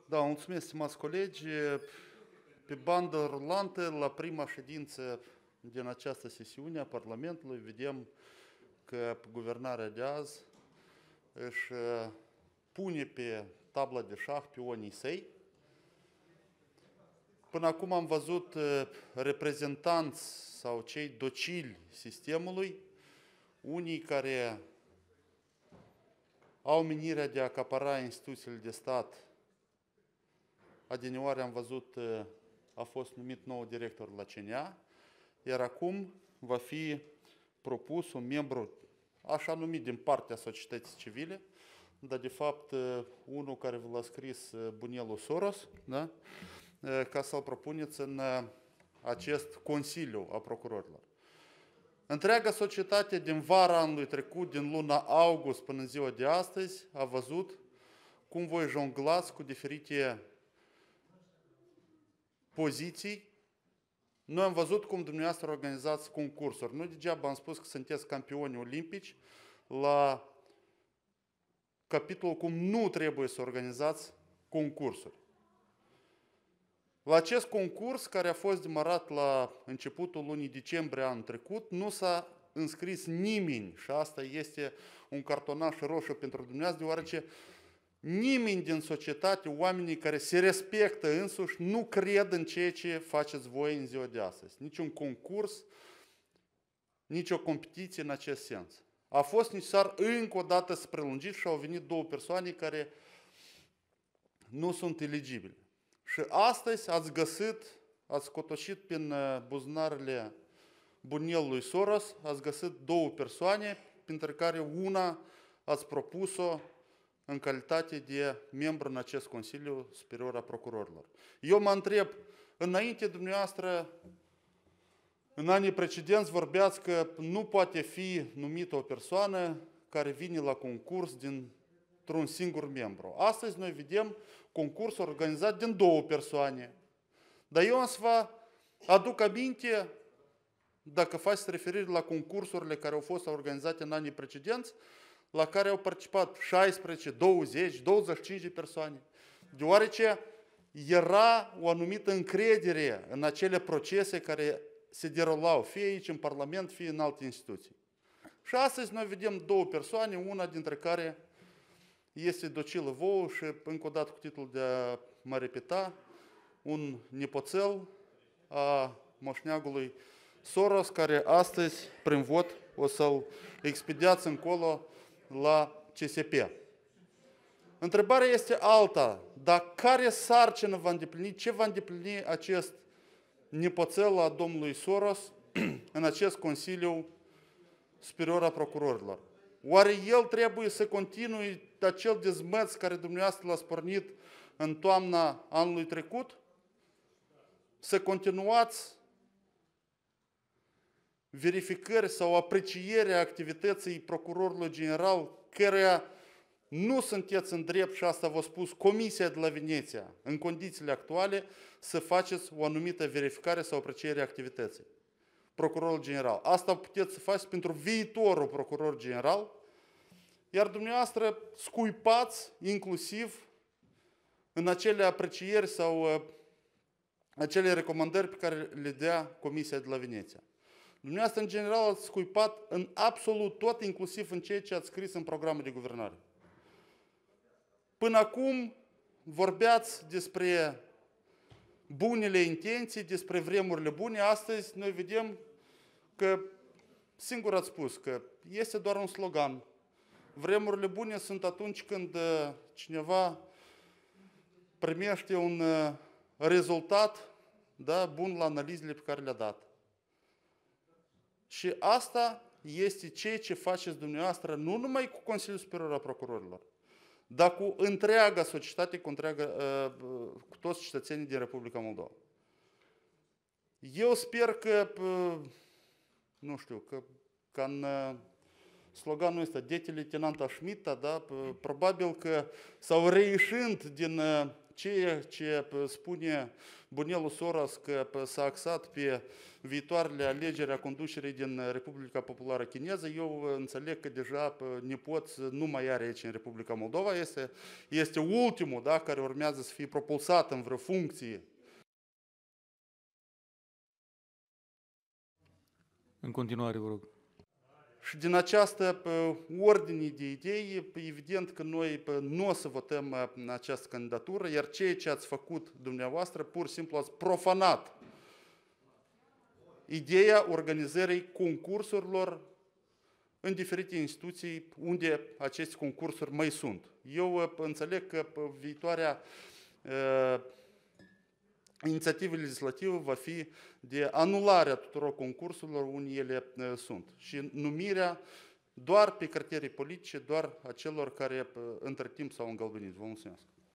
Da, mulțumesc, stimați colegi. Pe bandă rulantă, la prima ședință din această sesiune a Parlamentului, vedem că guvernarea de azi își pune pe tabla de șah pionii săi. Până acum am văzut reprezentanți sau cei docili sistemului, unii care au menirea de a acapara instituțiile de stat. Adineoare am văzut, a fost numit nou director la CNA, iar acum va fi propus un membru, așa numit, din partea societății civile, dar de fapt unul care v l-a scris bunelul Soros, da? Ca să-l propuneți în acest Consiliu a Procurorilor. Întreaga societate din vara anului trecut, din luna august până în ziua de astăzi, a văzut cum voi jonglați cu diferite poziții. Noi am văzut cum dumneavoastră organizați concursuri. Nu degeaba am spus că sunteți campioni olimpici la capitolul cum nu trebuie să organizați concursuri. La acest concurs, care a fost demarat la începutul lunii decembrie anul trecut, nu s-a înscris nimeni și asta este un cartonaș roșu pentru dumneavoastră, deoarece nimeni din societate, oamenii care se respectă însuși, nu cred în ceea ce faceți voi în ziua de astăzi. Niciun concurs, nici o competiție în acest sens. A fost necesar încă o dată să prelungiți și au venit două persoane care nu sunt eligibile. Și astăzi ați găsit, ați cotoșit prin buzunarele bunelului Soros, ați găsit două persoane, printre care una ați propus-o în calitate de membru în acest Consiliu Superior a Procurorilor. Eu mă întreb, înainte dumneavoastră, în anii precedenți, vorbeați că nu poate fi numită o persoană care vine la concurs dintr-un singur membru. Astăzi noi vedem concurs organizat din două persoane. Dar eu am să vă aduc aminte, dacă faceți referire la concursurile care au fost organizate în anii precedenți, la care au participat 16, 20, 25 de persoane, deoarece era o anumită încredere în acele procese care se derulau, fie aici în Parlament, fie în alte instituții. Și astăzi noi vedem două persoane, una dintre care este docilă vouă și, încă o dată cu titlul de a mă repeta, un nepoțel a moșneagului Soros, care astăzi, prin vot, o să-l expediați încolo la CSP. Întrebarea este alta, dar care sarcină va îndeplini, ce va îndeplini acest nepoțel a domnului Soros în acest Consiliu Superior a Procurorilor? Oare el trebuie să continue acel dezmăț care dumneavoastră l-ați pornit în toamna anului trecut? Să continuați verificări sau aprecierea activității procurorului general, căreia nu sunteți în drept, și asta v-a spus Comisia de la Veneția, în condițiile actuale, să faceți o anumită verificare sau apreciere a activității. Procurorul general. Asta puteți să faceți pentru viitorul procuror general, iar dumneavoastră scuipați inclusiv în acele aprecieri sau acele recomandări pe care le dea Comisia de la Veneția. Dumneavoastră, în general, ați scuipat în absolut tot, inclusiv în ceea ce ați scris în programul de guvernare. Până acum vorbeați despre bunele intenții, despre vremurile bune. Astăzi noi vedem că, singur ați spus, că este doar un slogan. Vremurile bune sunt atunci când cineva primește un rezultat, da, bun la analizele pe care le-a dat. Și asta este ceea ce faceți dumneavoastră, nu numai cu Consiliul Superior al Procurorilor, dar cu întreaga societate, cu toți cetățenii din Republica Moldova. Eu sper că, nu știu, că ca în sloganul ăsta, Dete Leitenanta Schmidt, da, probabil că, sau reieșind din ceea ce spune bunelul Soros că s-a axat pe viitoarele alegeri a conducerii din Republica Populară Chineză, eu înțeleg că deja nepoț nu mai are aici în Republica Moldova, este ultimul, da, care urmează să fie propulsat în vreo funcție. În continuare, vă rog. Și din această ordine de idei, evident că noi nu o să votăm această candidatură, iar ceea ce ați făcut dumneavoastră, pur și simplu ați profanat ideea organizării concursurilor în diferite instituții unde aceste concursuri mai sunt. Eu înțeleg că viitoarea inițiativă legislativă va fi de anularea tuturor concursurilor unde ele sunt și numirea doar pe criterii politice, doar a celor care între timp s-au îngălbenit. Vă mulțumesc!